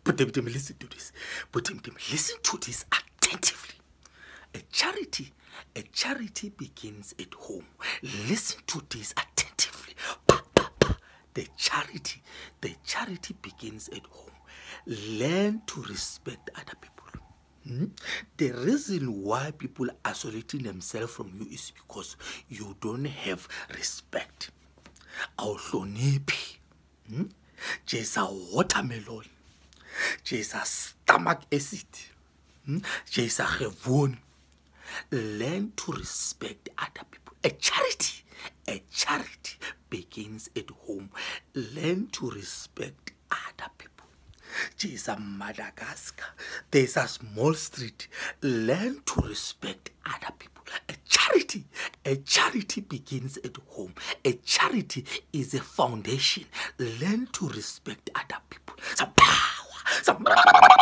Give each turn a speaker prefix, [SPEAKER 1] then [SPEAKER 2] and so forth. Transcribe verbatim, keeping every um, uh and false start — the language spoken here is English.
[SPEAKER 1] But them, them, listen to this. But them, them, listen to this attentively. A charity, a charity begins at home. Listen to this attentively. Pa, pa, pa. The charity, the charity begins at home. Learn to respect other people. Hmm? The reason why people are isolating themselves from you is because you don't have respect. Awuhloniphi. Hmm? Just a watermelon. Just a stomach acid. Hmm? Just a revon. Learn to respect other people. A charity, a charity begins at home. Learn to respect other people. There's a Madagascar. There's a small street. Learn to respect other people. A charity, a charity begins at home. A charity is a foundation. Learn to respect other people. Some power, some